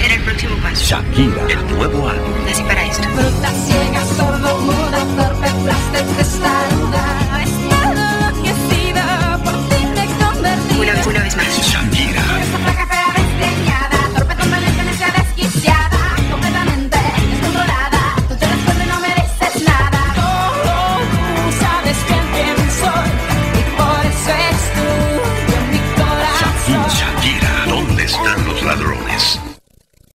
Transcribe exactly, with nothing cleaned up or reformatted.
era el próximo paso? Shakira. El nuevo álbum. Nací para esto. Fruta ciega, sordo, mudo, torpe, plástico, testado.